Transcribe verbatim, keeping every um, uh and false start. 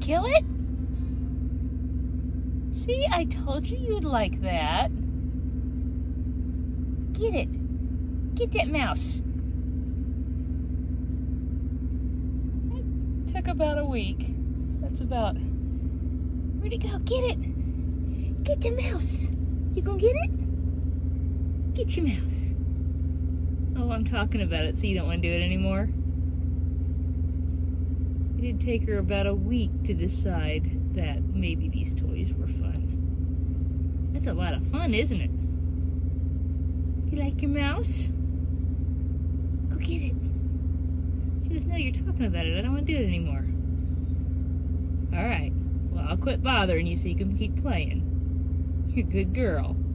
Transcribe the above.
kill it? See, I told you you'd like that. Get it. Get that mouse. It took about a week. That's about... Where'd it go? Get it. Get the mouse. You gonna get it? Get your mouse. Oh, I'm talking about it, so you don't want to do it anymore? It did take her about a week to decide that maybe these toys were fun. That's a lot of fun, isn't it? You like your mouse? Go get it. She goes, no, you're talking about it. I don't want to do it anymore. All right. Well, I'll quit bothering you so you can keep playing. You're a good girl.